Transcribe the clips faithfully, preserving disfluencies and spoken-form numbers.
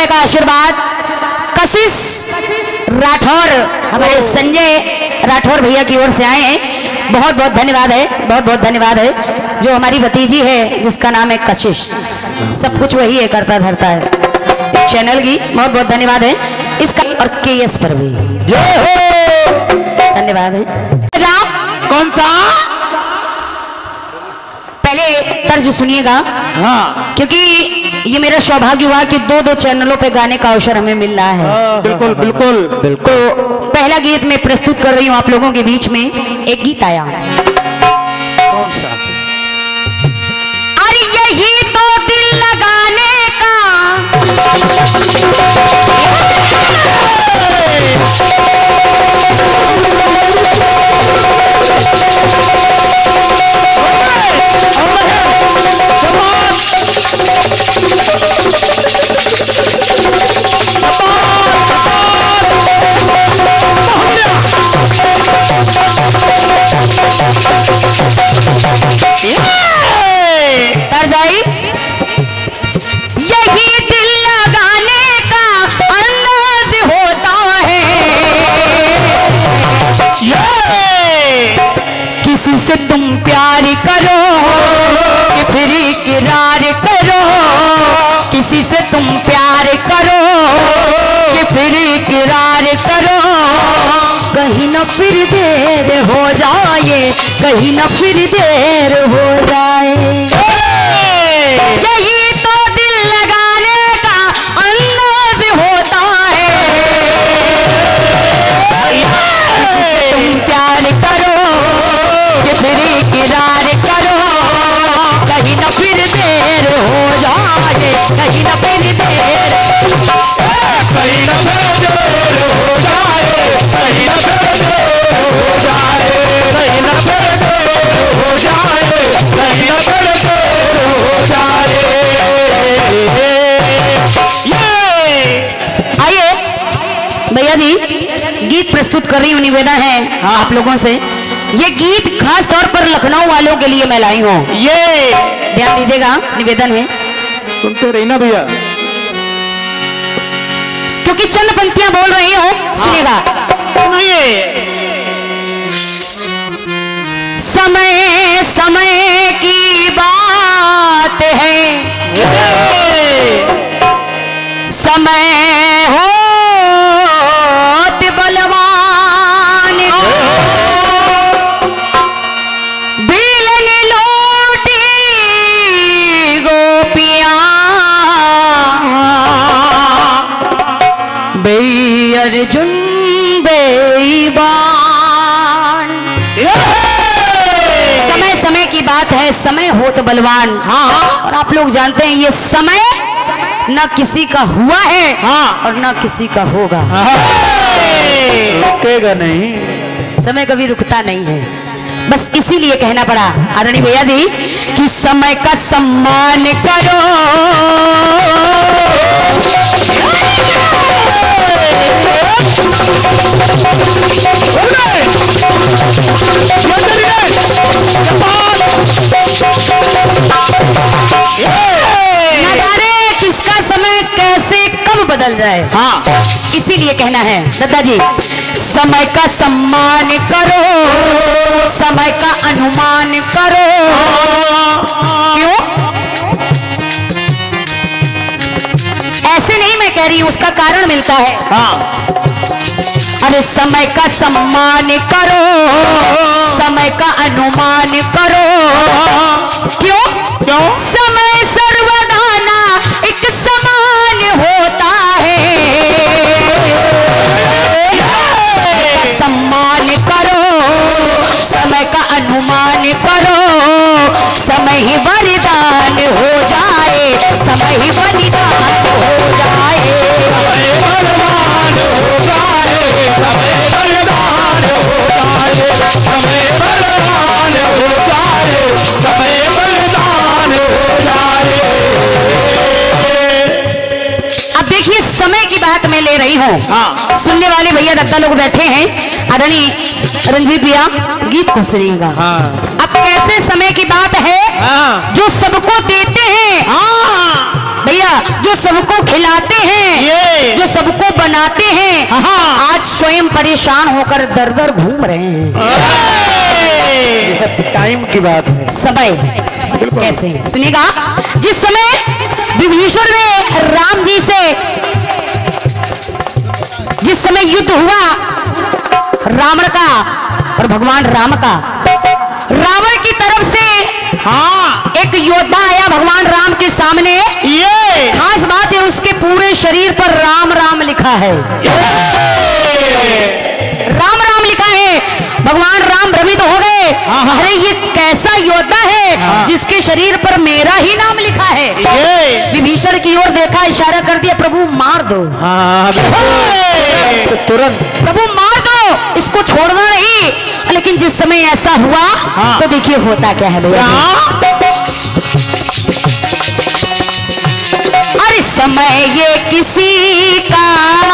रुपए का आशीर्वाद कशिश राठौर हमारे संजय राठौर भैया की ओर से आए हैं। बहुत बहुत धन्यवाद है, बहुत बहुत धन्यवाद है। जो हमारी भतीजी है जिसका नाम है कशिश, सब कुछ वही है, करता धरता है इस चैनल की। बहुत बहुत धन्यवाद है इसका। और के एस पर भी धन्यवाद है। कौन सा? पहले तर्ज सुनिएगा। हाँ, क्योंकि ये मेरा सौभाग्य हुआ कि दो दो चैनलों पे गाने का अवसर हमें मिल रहा है। बिल्कुल बिल्कुल बिल्कुल। तो पहला गीत मैं प्रस्तुत कर रही हूँ आप लोगों के बीच में। एक गीत आया, कौन सा? अरे यही तो दिल लगाने का तरजाई, यही दिल लगाने का अंदाज होता है। किसी से तुम प्यार करो कि फिर इकरार करो, किसी से तुम प्यार करो कि फिर इकरार करो, कहीं न फिर देर हो जाए, कहीं न फिर देर हो जाए। यही तो दिल लगाने का अंदाज होता है। तुम प्यार करो कि फिर इकरार करो, कहीं न फिर देर हो जाए, कहीं न फिर देर, कहीं न फिर देर हो जाए, कहीं न फिर देर हो जाए, कहीं न फिर देर हो जाए, कहीं न फिर देर हो जाए। आइए भैया जी, गीत प्रस्तुत कर रही हूँ, निवेदन है हाँ आप लोगों से। ये गीत खास तौर पर लखनऊ वालों के लिए मैं लाई हूँ, ये ध्यान दीजिएगा, निवेदन है। सुनते रही ना भैया, क्योंकि चंद पंक्तियां बोल रही हूँ, सुनिएगा। सुनिए। समय समय की बात है, समय होत बलवान, बिलन लौटी गोपियां, बे अर्जुन बेईमान। समय समय की बात है, समय हो तो बलवान। हाँ, और आप लोग जानते हैं ये समय न किसी का हुआ है हाँ, और न किसी का होगा। रुकेगा नहीं, समय कभी रुकता नहीं है। बस इसीलिए कहना पड़ा आदरणीय भैया जी कि समय का सम्मान करो, न जाने किसका समय कैसे कब बदल जाए। हाँ, इसीलिए कहना है दत्ता जी, समय का सम्मान करो, समय का अनुमान करो। क्यों? ऐसे नहीं मैं कह रही हूं, उसका कारण मिलता है। हाँ, अरे समय का सम्मान करो, समय का अनुमान करो। क्यों? क्यों? समय सर्वदा ना एक समान होता है। समय का सम्मान करो, समय का अनुमान करो, समय ही वरदान हो जाए, समय ही बलिदान हो जाए, समय बलवान हो जाए, समय बलवान हो जाए, समय बलवान हो जाए, समय बलवान हो जाए। अब देखिए समय की बात मैं ले रही हूँ। हाँ, सुनने वाले भैया दत्ता लोग बैठे हैं, आदरणीय रंजीत भैया गीत को सुनिएगा। हाँ, अब कैसे समय की बात है। हाँ, जो सबको देते हैं। हाँ भैया, जो सबको खिलाते हैं, जो सबको बनाते हैं, आज स्वयं परेशान होकर दर दर घूम रहे हैं। ये सब टाइम की बात है। समय कैसे है सुनिएगा। जिस समय विभीषण ने राम जी से जिस समय युद्ध हुआ रावण का और भगवान राम का, रावण की तरफ से हाँ एक योद्धा आया भगवान राम के सामने। ये खास बात है उसके पूरे शरीर पर राम राम लिखा है, राम राम लिखा है। भगवान राम भ्रमित हो गए, अरे ये कैसा योद्धा है जिसके शरीर पर मेरा ही नाम लिखा है। विभीषण की ओर देखा, इशारा कर दिया, प्रभु मार दो। हाँ, तो तुरंत प्रभु मार दो, इसको छोड़ना नहीं। लेकिन जिस समय ऐसा हुआ हाँ। तो देखिए होता क्या है भैया। अरे समय ये किसी का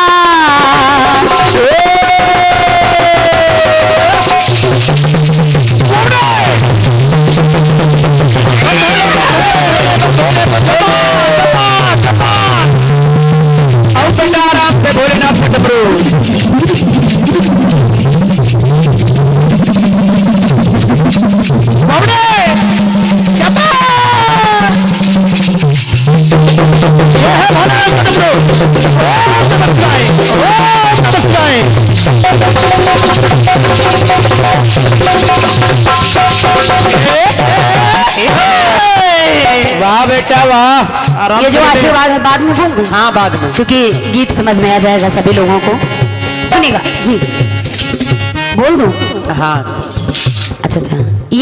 से भोलेनाथ से डबरू वाह बेटा वाह। ये जो आशीर्वाद है बाद में बोल दूं? हाँ बाद में, क्योंकि गीत समझ में आ जाएगा सभी लोगों को। सुनिएगा जी, बोल दूं? हाँ अच्छा अच्छा।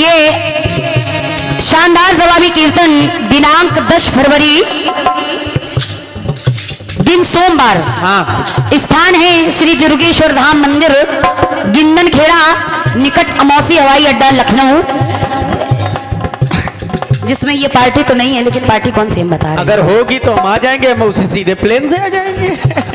ये शानदार जवाबी कीर्तन दिनांक दस फरवरी दिन सोमवार, हाँ। स्थान है श्री दुर्गेश्वर धाम मंदिर, गिंदन खेड़ा, निकट अमौसी हवाई अड्डा लखनऊ। जिसमें ये पार्टी तो नहीं है, लेकिन पार्टी कौन सी हम बता रहे हैं। अगर होगी तो हम आ जाएंगे, हम उसी सीधे प्लेन से आ जाएंगे।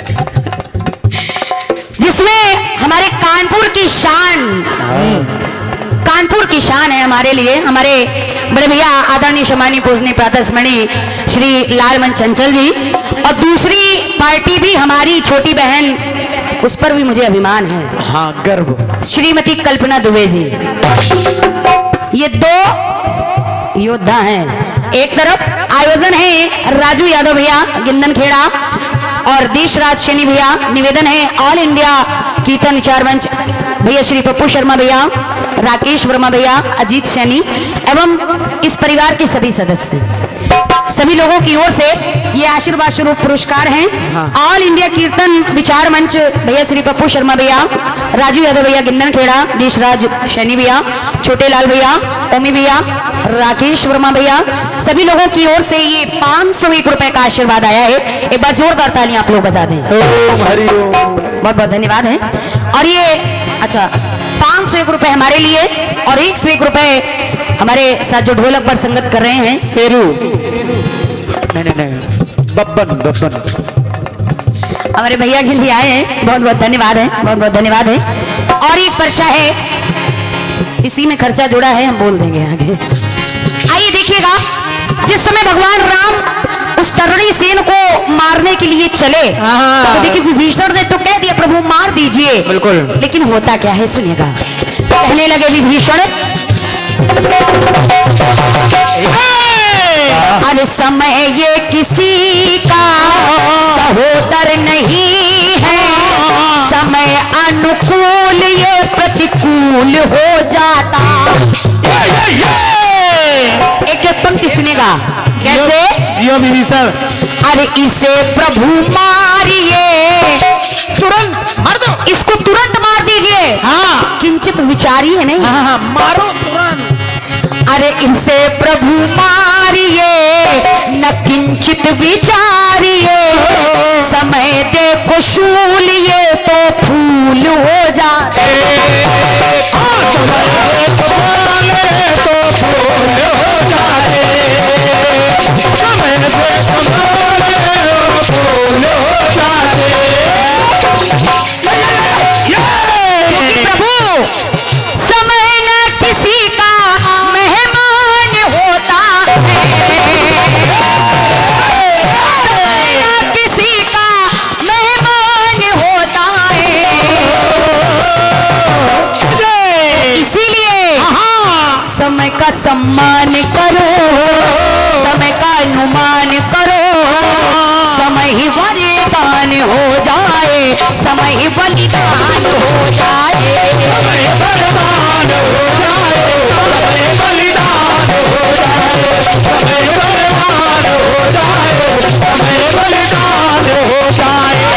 जिसमें हमारे कानपुर की शान, कानपुर की शान है हमारे लिए, हमारे बड़े भैया आदरणीय सम्मानीय पूजनीय प्रातः स्मरणीय श्री लालमन चंचल जी, और दूसरी पार्टी भी हमारी छोटी बहन, उस पर भी मुझे अभिमान है, हाँ गर्व, श्रीमती कल्पना दुबे जी। ये दो योद्धा हैं। एक तरफ आयोजन है राजू यादव भैया गिंदन खेड़ा और देशराज शनि भैया, निवेदन है ऑल इंडिया कीर्तन विचार मंच भैया श्री पप्पू शर्मा भैया, राकेश वर्मा भैया, अजीत सैनी एवं इस परिवार के सभी सदस्य, सभी लोगों की ओर से ये आशीर्वाद स्वरूप पुरस्कार हैं। हाँ। ऑल इंडिया कीर्तन विचार मंच भैया श्री पप्पू शर्मा भैया, राजू यादव भैया गिंदन खेड़ा, देशराज शनि भैया, छोटे लाल भैया, ओमी भैया, राकेश वर्मा भैया, सभी लोगों की ओर से ये पाँच सौ एक रुपए का आशीर्वाद आया है। एक बार जोरदार तालियां आप लोग बजा दें। बहुत बहुत धन्यवाद है। और ये अच्छा पाँच सौ एक रुपए हमारे लिए और एक सौ एक रुपए हमारे साथ जो ढोलक पर संगत कर रहे हैं शेरू, नहीं नहीं नहीं बब्बन बब्बन, हमारे भैया के लिए आए हैं। बहुत बहुत धन्यवाद है, बहुत बहुत धन्यवाद है। और एक पर्चा है, इसी में खर्चा जुड़ा है, हम बोल देंगे आगे। आइए देखिएगा, जिस समय भगवान राम उस तरुणी सेन को मारने के लिए चले, तो देखिए विभीषण ने तो कह दिया प्रभु मार दीजिए, बिल्कुल, लेकिन होता क्या है सुनिएगा। कहने लगे विभीषण, अरे समय ये किसी का सहोदर नहीं है, समय अनुकूल ये प्रतिकूल हो जाता। एक एक पंक्ति सुनेगा कैसे। जियो विभीषण, अरे इसे प्रभु मारिए, तुरंत मार दो, इसको तुरंत मार दीजिए। हाँ, किंचित विचारिए नहीं। हाँ, हाँ, मारो तुरंत। अरे इसे प्रभु मारिए, न किंचित विचारिए, समय देखो शूल ये तो फूल हो जाते, समय तो फूल हो जाते, समय देखो फूल हो जाते। क्योंकि प्रभु समय न किसी का मेहमान होता है, सम्मान करो, समय का अनुमान करो, समय ही वरदान हो जाए, समय ही बलिदान हो जाए, समय बलिदान हो जाए, समय बलिदान हो जाए, समय बलिदान हो जाए, समय बलिदान हो जाए।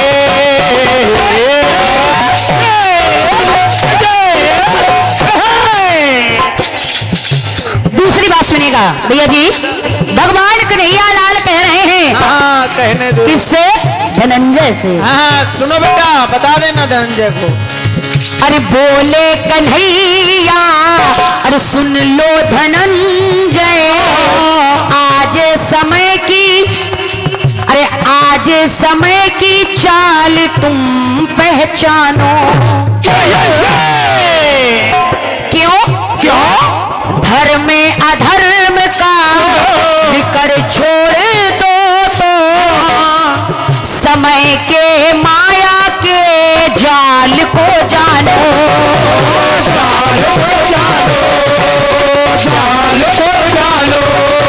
दूसरी बात सुनिएगा भैया जी, भगवान कन्हैया लाल कह रहे हैं। हाँ कहने दो। किससे? धनंजय से। हाँ सुनो बेटा, बता देना धनंजय को। अरे बोले कन्हैया, अरे सुन लो धनंजय, आज समय की, अरे आज समय की चाल तुम पहचानो। क्यों? क्यों? धर्म में अधर्म का विकर छोड़ दो तो समय के माया के जाल को जानो, जाल को जानो, जाल को जानो।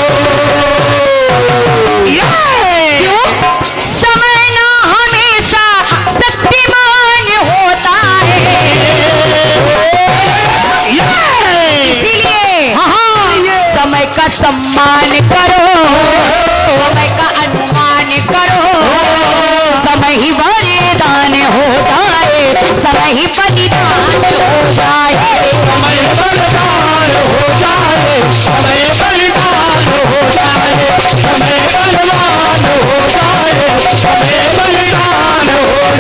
क्यों? समय ना हमेशा शक्तिमान होता है, इसीलिए समय का सम्मान करो, समय का अनुमान करो, समय ही वरदान हो जाए, समय ही बलिदान हो जाए, समय बलिदान हो जाए, समय बलिदान हो जाए, समय बलिदान हो जाए, समय बलिदान हो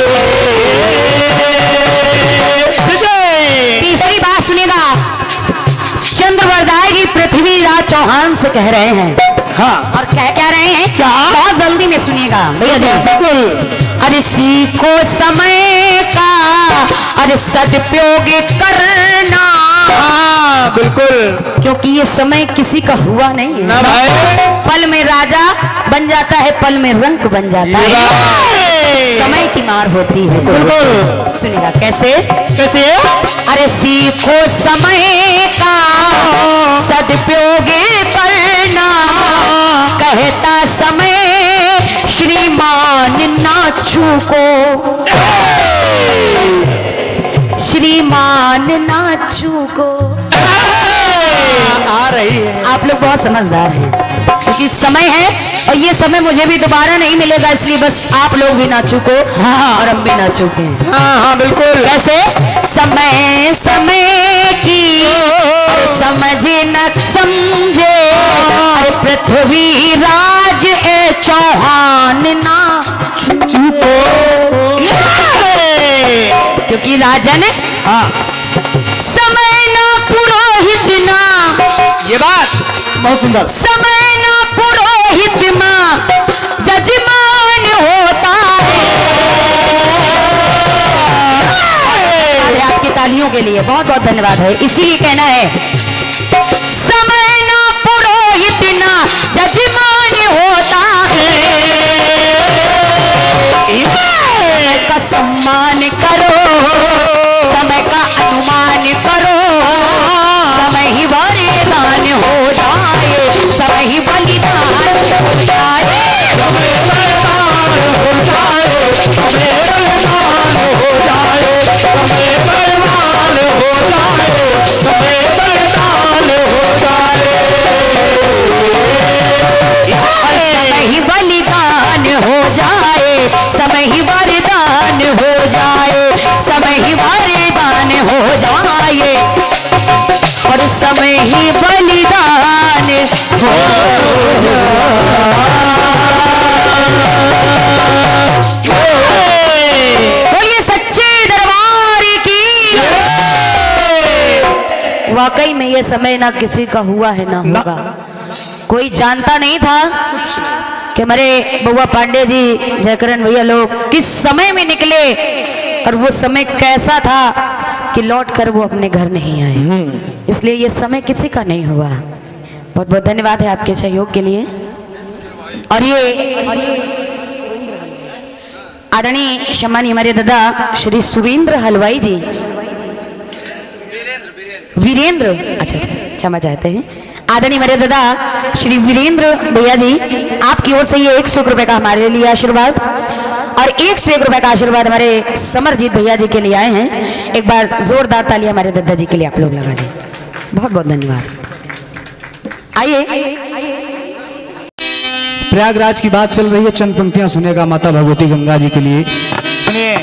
जाए। तीसरी बात सुनिएगा, चंद्रवरदाय जी पृथ्वीराज चौहान से कह रहे हैं। हाँ और क्या कह रहे हैं? क्या? बहुत जल्दी में सुनिएगा भैया जी। बिल्कुल। अरे सीखो समय का, अरे सदुपयोग करना। हाँ बिल्कुल, क्योंकि ये समय किसी का हुआ नहीं है ना भाई। पल में राजा बन जाता है, पल में रंक बन जाता है, समय की मार होती है। बिल्कुल। सुनिएगा कैसे? कैसे? अरे सीखो समय का सदुपयोग करना, कहता समय श्रीमान नाचू को, श्रीमान नाचू को। आ रही है। आप लोग बहुत समझदार हैं, क्योंकि समय है और ये समय मुझे भी दोबारा नहीं मिलेगा, इसलिए बस आप लोग भी ना चूको। हाँ, और हम भी ना चूके। हाँ हाँ बिल्कुल। कैसे? समय समय की समझे न समझे, अरे पृथ्वी राज ए चौहान ना चूको, क्योंकि राजन हाँ समय ना पुरोहित ना, ये बात बहुत सुंदर। समय ना पुरोहित मां जजमान होता है। आपकी तालियों के लिए बहुत बहुत धन्यवाद है। इसीलिए कहना है, समय ना पुरोहित ना जजमान होता है, समय का सम्मान करो, समय का अनुमान करो, समय ही वरदान हो जाए, समय ही बलिदान हो जाए, समय बलिदान हो जाए, समय बलिदान हो जाए, समय बलिदान हो जाए, समय बलिदान हो जाए। समय ही बलिदान हो जाए, समय ही वरदान हो जाए, समय ही वरदान हो जाए, और समय ही बलिदान हो बोलिए सच्चे दरबार की। वाकई में ये समय ना किसी का हुआ है ना होगा। कोई जानता नहीं था कि हमारे बउआ पांडे जी, जयकरण भैया लोग किस समय में निकले, और वो समय कैसा था कि लौट कर वो अपने घर नहीं आए। इसलिए ये समय किसी का नहीं हुआ। बहुत बहुत धन्यवाद है आपके सहयोग के लिए। और ये आदरणीय सम्मानी हमारे दादा श्री सुरेंद्र हलवाई जी, वीरेंद्र, अच्छा अच्छा क्षमा चाहते हैं। आदरणीय मेरे दादा श्री वीरेंद्र भैया जी, आपकी ओर से ये एक सौ रुपए का हमारे लिए आशीर्वाद और एक सौ एक रुपए का आशीर्वाद हमारे समरजीत भैया जी के लिए आए हैं। एक बार जोरदार ताली हमारे दादाजी के लिए आप लोग लगा दें। बहुत बहुत धन्यवाद। आइए, प्रयागराज की बात चल रही है, चंद पंक्तियां सुनेगा माता भगवती गंगा जी के लिए। सुनिए।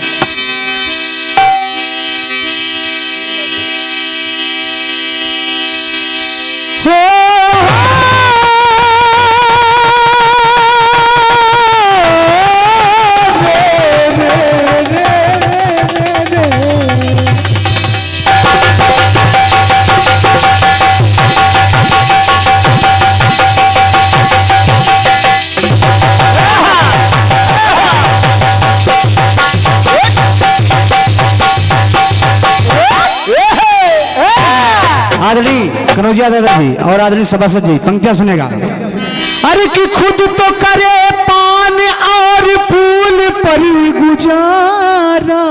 आदरणीय कनौजिया दादा जी और आदरणीय सभासद जी पंक्तियां सुनेगा। अरे कि खुद तो करे पान और फूल पर गुजारा,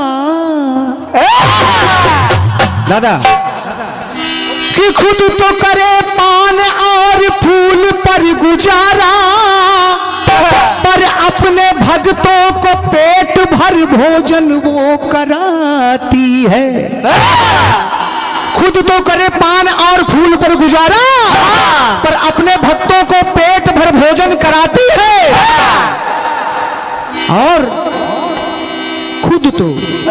दादा कि खुद तो करे पान और फूल पर गुजारा, पर अपने भक्तों को पेट भर भोजन वो कराती है। खुद तो करे पान और फूल पर गुजारा, पर अपने भक्तों को पेट भर भोजन कराती है। और खुद तो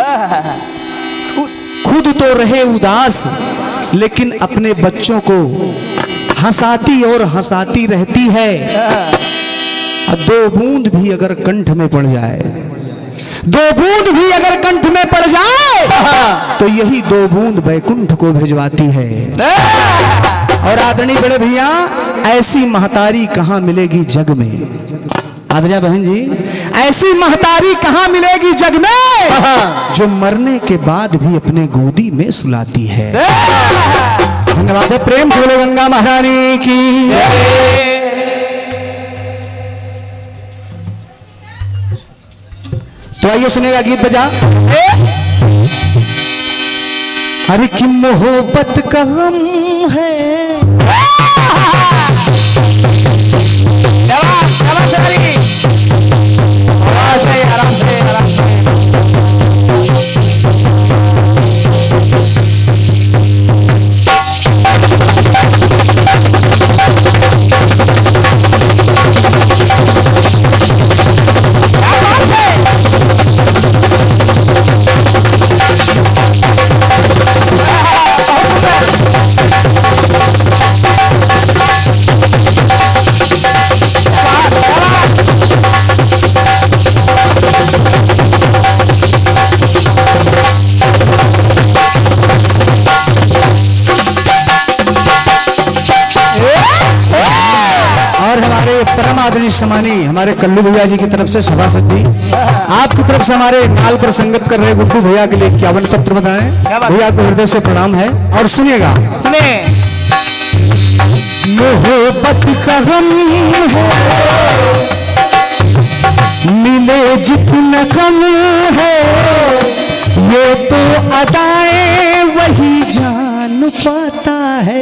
खुद तो रहे उदास, लेकिन अपने बच्चों को हंसाती और हंसाती रहती है। दो बूंद भी अगर कंठ में पड़ जाए, दो बूंद भी अगर कंठ में पड़ जाए, तो यही दो बूंद बैकुंठ को भिजवाती है। और आदरणीय बड़े भैया, ऐसी महतारी कहां मिलेगी जग में? आदरणीय बहन जी, ऐसी महतारी कहां मिलेगी जग में, जो मरने के बाद भी अपने गोदी में सुलाती है। धन्यवाद है। प्रेम से बोलो गंगा महारानी की जय। तो आइए सुनेगा गीत बजा। अरे कि मोहब्बत का गम है, आराम से आराम से। परम आदरणीय सम्मानी हमारे कल्लू भैया जी की तरफ से सभासद जी, आपकी तरफ से हमारे नाल पर संगत कर रहे गुड्डू भैया के लिए इक्यावन पत्र बताएं। भैया को हृदय से प्रणाम है। और सुनिएगा, सुने। मोहब्बत का गम है, मिले जितना कम है, ये तो अदाएं वही जान पाता है।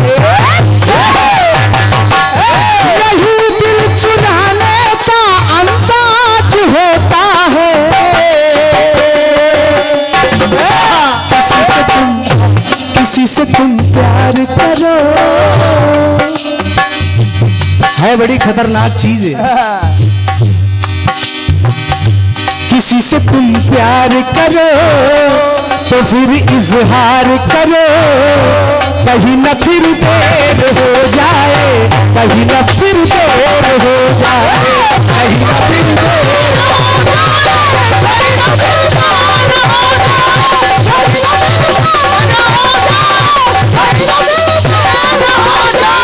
चुराने का अंदाज होता है, किसी से तुम किसी से तुम प्यार करो, है बड़ी खतरनाक चीज है। किसी से तुम प्यार करो तो फिर इजहार करो, कहीं न फिर देर हो जाए, कहीं न फिर देर हो जाए, कहीं न फिर देर हो जाए, कहीं न फिर देर हो जाए, कहीं न फिर देर हो जाए, कहीं न फिर देर हो जाए।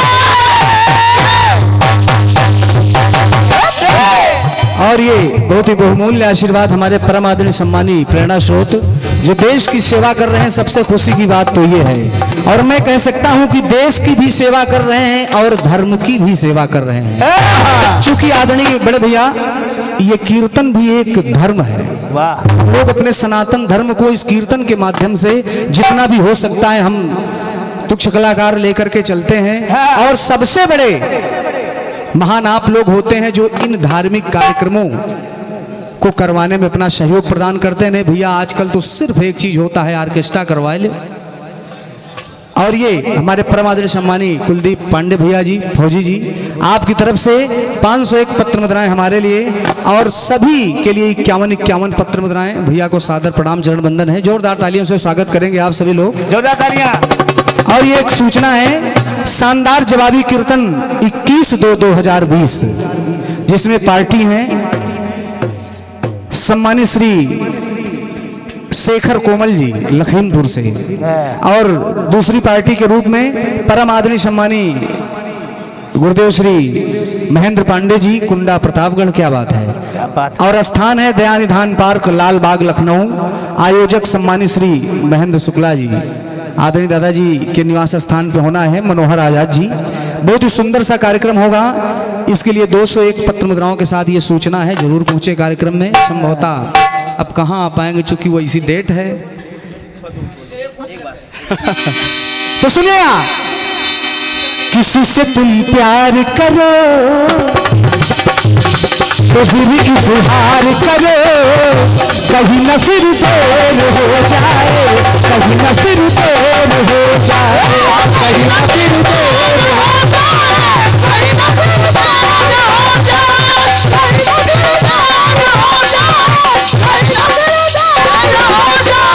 और ये बहुत ही बहुमूल्य आशीर्वाद हमारे परम आदरणीय सम्मानी प्रेरणा स्रोत जो देश की सेवा कर रहे हैं। सबसे खुशी की बात तो ये है, और मैं कह सकता हूं कि देश की भी सेवा कर रहे हैं और धर्म की भी सेवा कर रहे हैं। चूंकि आदरणीय बड़े भैया, ये कीर्तन भी एक धर्म है। हम लोग अपने सनातन धर्म को इस कीर्तन के माध्यम से जितना भी हो सकता है हम तुच्छ कलाकार लेकर के चलते हैं और सबसे बड़े महान आप लोग होते हैं जो इन धार्मिक कार्यक्रमों को करवाने में अपना सहयोग प्रदान करते हैं। भैया आजकल तो सिर्फ एक चीज होता है, ऑर्केस्ट्रा करवाए ले। और ये हमारे परम आदरणीय सम्मानी कुलदीप पांडे भैया जी, फौजी जी, आपकी तरफ से पाँच सौ एक पत्र मुद्राएं हमारे लिए और सभी के लिए इक्यावन इक्यावन पत्र मुद्राएं। भैया को सादर प्रणाम, चरण बंदन है। जोरदार तालियों से स्वागत करेंगे आप सभी लोग, जोरदार तालियां। और ये एक सूचना है, शानदार जवाबी कीर्तन इक्कीस दो दो हजार बीस, जिसमें पार्टी है सम्मानित श्री शेखर कोमल जी लखीमपुर से, और दूसरी पार्टी के रूप में परम आदरणीय सम्मानी गुरुदेव श्री महेंद्र पांडे जी कुंडा प्रतापगढ़। क्या बात है। और स्थान है दयानिधान पार्क लाल बाग लखनऊ। आयोजक सम्मानित श्री महेंद्र शुक्ला जी, आदरणीय दादाजी के निवास स्थान पे होना है, मनोहर आजाद जी। बहुत ही सुंदर सा कार्यक्रम होगा। इसके लिए दो सौ एक पत्र मुद्राओं के साथ ये सूचना है, जरूर पहुंचे कार्यक्रम में। संभवतः अब कहाँ आ पाएंगे चूंकि वो इसी डेट है। तो सुनिएगा, किसी से तुम प्यार करो तो फिर इजहार करो, कहीं न फिर देर हो जाए, कहीं न फिर देर हो जाए, कहीं न फिर देर हो जाए, कहीं न फिर देर हो जाए, कहीं न फिर देर हो जाए, कहीं न फिर देर हो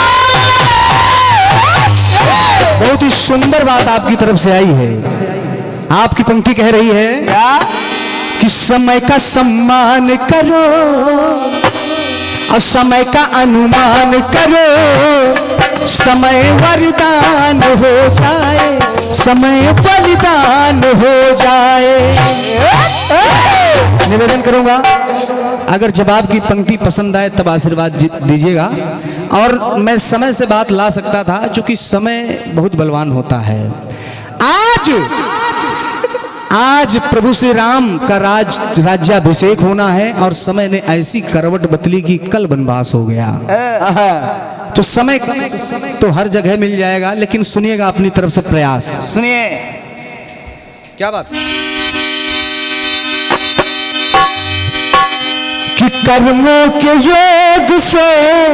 जाए। बहुत ही सुंदर बात आपकी तरफ से आई है। आपकी पंक्ति कह रही है क्या? कि समय का सम्मान करो और समय का अनुमान करो, समय वरदान हो जाए, समय बलिदान हो जाए। निवेदन करूंगा, अगर जवाब की पंक्ति पसंद आए तब आशीर्वाद दीजिएगा। और मैं समय से बात ला सकता था, क्योंकि समय बहुत बलवान होता है। आज आज प्रभु श्री राम का राज राज्याभिषेक होना है और समय ने ऐसी करवट बदली कि कल वनवास हो गया। तो समय तो हर जगह मिल जाएगा, लेकिन सुनिएगा अपनी तरफ से प्रयास। सुनिए क्या बात कि कर्मों के योग से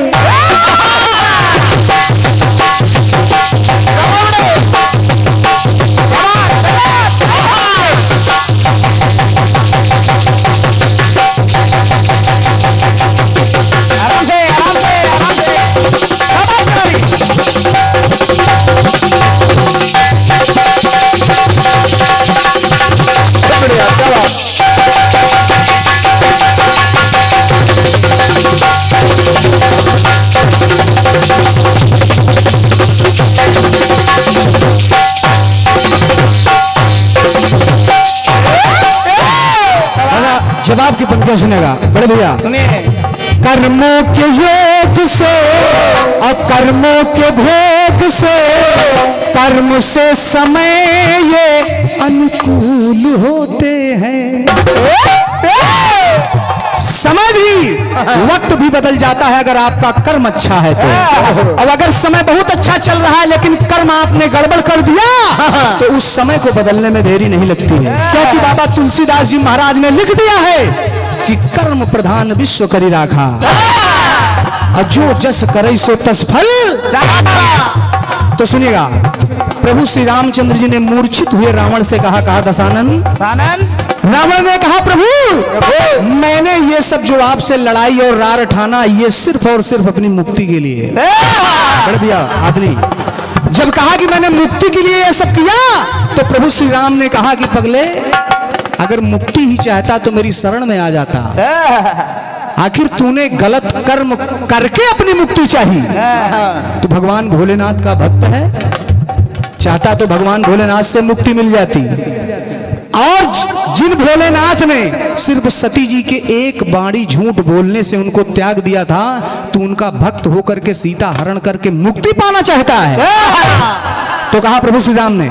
जवाब की पंक्तियां सुनेगा बड़े भैया। सुनिए, कर्मों के योग से और कर्मों के भोग से, कर्म से समय ये अनुकूल होते हैं। समय भी वक्त भी बदल जाता है अगर आपका कर्म अच्छा है तो। और अगर समय बहुत अच्छा चल रहा है लेकिन कर्म आपने गड़बड़ कर दिया तो उस समय को बदलने में देरी नहीं लगती है, क्योंकि बाबा तुलसीदास जी महाराज ने लिख दिया है कि कर्म प्रधान विश्व करी राखा, और जो जस करे सो तस फल। तो सुनिएगा, प्रभु श्री रामचंद्र जी ने मूर्छित हुए रावण से कहा, कहा दशानन, रावण ने कहा प्रभु मैंने ये सब जो आपसे लड़ाई और रार ठाना ये सिर्फ और सिर्फ अपनी मुक्ति के लिए। बड़े भैया आदमी जब कहा कि मैंने मुक्ति के लिए ये सब किया, तो प्रभु श्री राम ने कहा कि पगले अगर मुक्ति ही चाहता तो मेरी शरण में आ जाता। आखिर तूने गलत कर्म करके अपनी मुक्ति चाहिए। तो भगवान भोलेनाथ का भक्त है, चाहता तो भगवान भोलेनाथ से मुक्ति मिल जाती। और जिन भोलेनाथ ने सिर्फ सती जी के एक बाणी झूठ बोलने से उनको त्याग दिया था, तो उनका भक्त होकर के सीता हरण करके मुक्ति पाना चाहता है। तो कहा प्रभु श्री राम ने,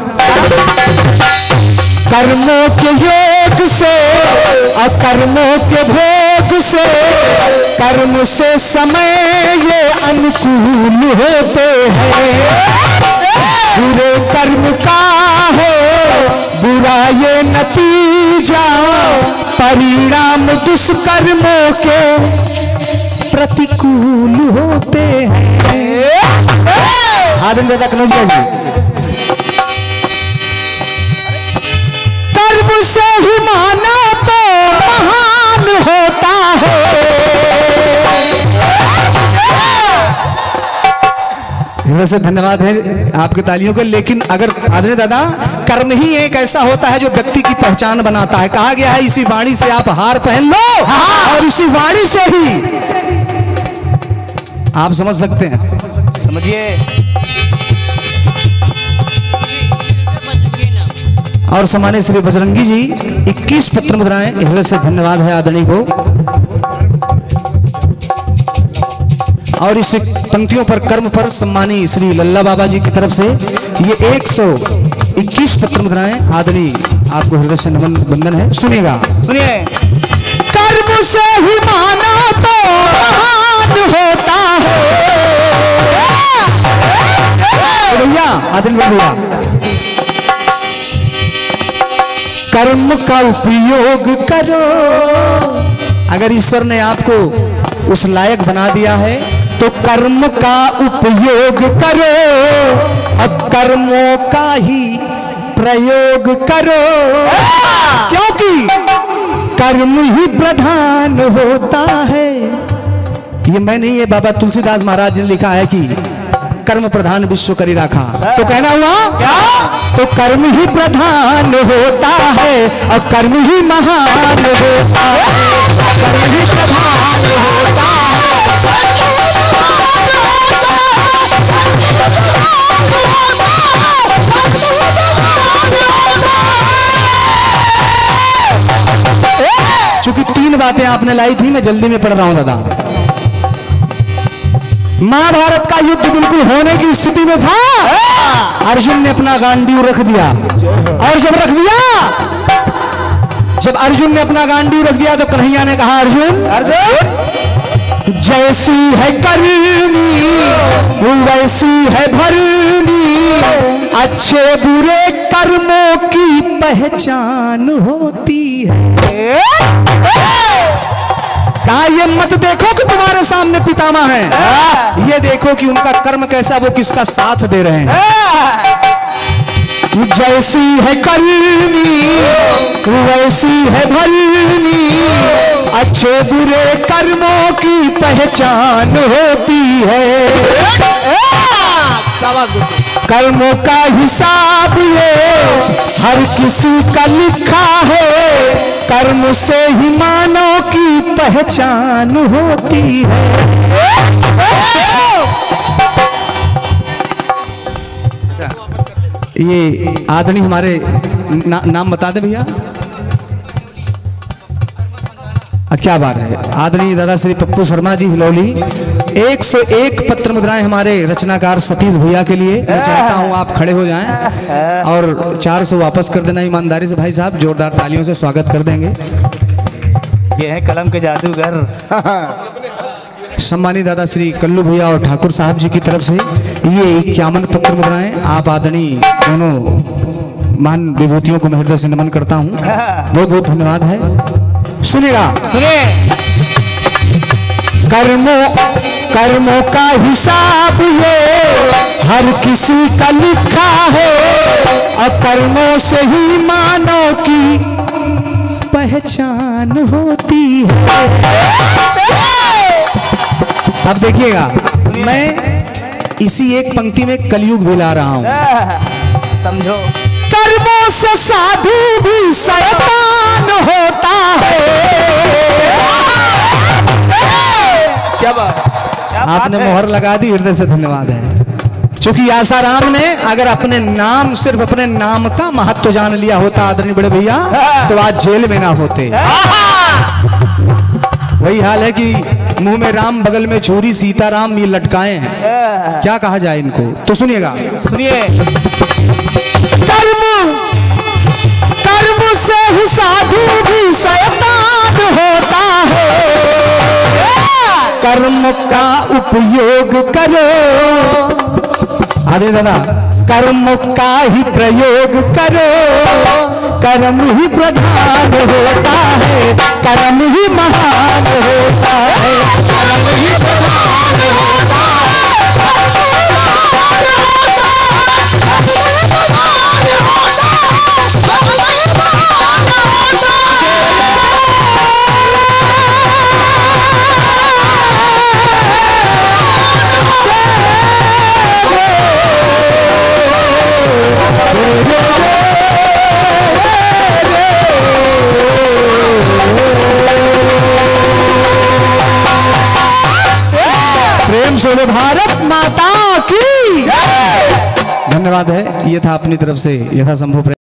कर्मों के योग से और कर्मों के भोग से, कर्म से समय ये अनुकूल होते हैं। बुरे कर्म का है बुरा ये नतीजा, परिणाम दुष्कर्मों के प्रतिकूल होते हैं। आदम दादा कनौजिया जी, कर्म से ही माना तो महान होता है। वैसे धन्यवाद है आपकी तालियों के, लेकिन अगर आदरणीय दादा कर्म ही एक ऐसा होता है जो व्यक्ति की पहचान बनाता है। कहा गया है इसी वाणी से आप हार पहन लो, हाँ। और इसी वाणी से ही आप समझ सकते हैं। समझिए। और सम्मानित श्री बजरंगी जी इक्कीस पत्र मुद्राएं, हृदय से धन्यवाद है आदरणीय को। और इस पंक्तियों पर कर्म पर सम्मानी श्री लल्ला बाबा जी की तरफ से ये एक सौ इक्कीस पत्र मुद्राएं आदरणीय आपको हृदय से नमन बंधन है। सुनिएगा, सुनिए। कर्म से ही माना तो महान होता है। भैया आदरणीय भैया, कर्म का उपयोग करो। अगर ईश्वर ने आपको उस लायक बना दिया है तो कर्म का उपयोग करो, अब कर्मों का ही प्रयोग करो, क्योंकि कर्म ही प्रधान होता है। ये मैं नहीं, ये बाबा तुलसीदास महाराज ने लिखा है कि कर्म प्रधान विश्व करी राखा। तो कहना हुआ क्या? तो कर्म ही प्रधान होता है और कर्म ही महान होता है। कर्म ही प्रधान होता है। चूंकि तीन बातें आपने लाई थी, मैं जल्दी में पढ़ रहा हूं दादा। महाभारत का युद्ध बिल्कुल होने की स्थिति में था, अर्जुन ने अपना गांडीव रख दिया। और जब रख दिया, जब अर्जुन ने अपना गांडीव रख दिया तो कन्हैया ने कहा, अर्जुन अर्जुन जैसी है करनी वैसी है भरनी, अच्छे बुरे कर्मों की पहचान होती है। कहा ये मत देखो कि तुम्हारे सामने पितामह है, ये देखो कि उनका कर्म कैसा, वो किसका साथ दे रहे हैं। जैसी है करनी वैसी है भरनी, अच्छे बुरे कर्मों की पहचान होती है। कर्मों का हिसाब ये हर किसी का लिखा है, कर्म से ही मानव की पहचान होती है। ये आदरणीय हमारे ना, नाम बता दे भैया। क्या बात है। आदरणीय दादा श्री पप्पू शर्मा जी हिलौली, एक सौ एक पत्र मुद्राएं हमारे रचनाकार सतीश भैया के लिए। मैं चाहता हूं आप खड़े हो जाएं और चार सौ वापस कर देना ईमानदारी से। भाई साहब जोरदार तालियों से स्वागत कर देंगे। ये है कलम के जादूगर। सम्मानित दादा श्री कल्लू भैया और ठाकुर साहब जी की तरफ से ये इक्यावन पत्र मुद्राएं आप आदरणीय दोनों महान विभूतियों को मैं हृदय से नमन करता हूं। बहुत बहुत धन्यवाद है। सुनिएगा, सुनिए। कर्मों कर्मों का हिसाब ये हर किसी का लिखा है, और कर्मों से ही मानव की पहचान होती है। अब देखिएगा, मैं इसी एक पंक्ति में कलयुग भी ला रहा हूं। समझो, कर्मों से साधु भी शैतान होता है। क्या बात, आपने मोहर लगा दी, हृदय से धन्यवाद है। क्योंकि आसाराम ने अगर अपने नाम, सिर्फ अपने नाम का महत्व जान लिया होता आदरणीय बड़े भैया, तो आज जेल में ना होते। वही हाल है कि मुंह में राम बगल में छुरी, सीताराम ये लटकाए हैं। क्या कहा जाए इनको? तो सुनिएगा, सुनिए। कर्म कर्म से ही साधु भी शैतान होता है। कर्म का उपयोग करो। आदरणीय दादा कर्म का ही प्रयोग करो, कर्म ही प्रधान होता है, कर्म ही महान होता है, कर्म ही प्रधान होता है। प्रेम से भारत माता की धन्यवाद है। ये था अपनी तरफ से यथासंभव।